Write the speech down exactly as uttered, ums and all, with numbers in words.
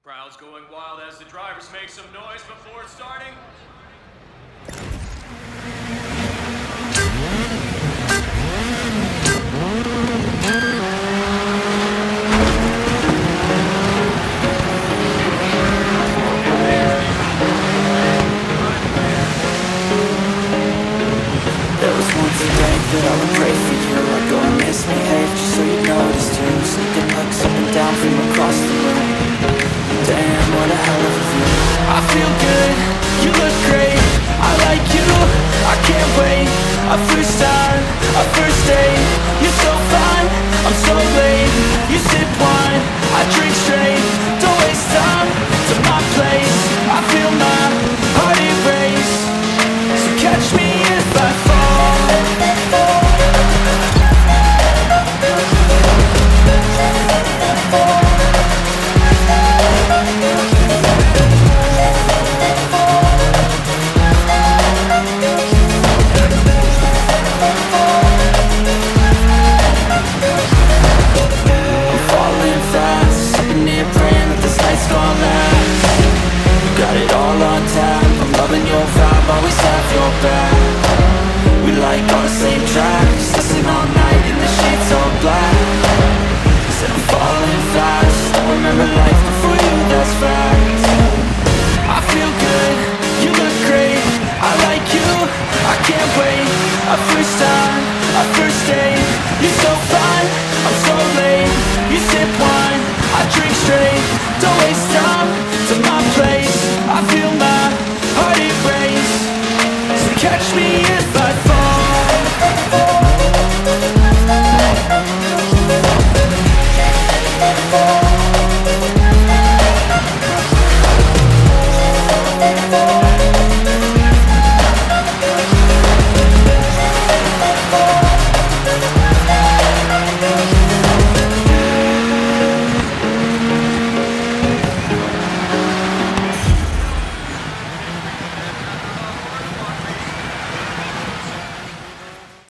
Crowd's going wild as the drivers make some noise before starting. That I would pray for you, I'd go and misbehave just so you noticed you. Sneaking looks up and down from across the room. Damn, what a hell of a view. I feel good, you look great, I like you, I can't wait. A first time, a first date, you're so fine, I'm so late. You sip wine, I drink straight, don't waste time to my place. I feel my heart erase, so catch me if I fall. Always have your back. We like all the same tracks, listen all night in the sheets all black. Said I'm falling fast, don't remember life before you, that's fact. I feel good, you look great, I like you, I can't wait. A first time, a first date, you're so fine, I'm so late. You sip wine, I drink straight, don't waste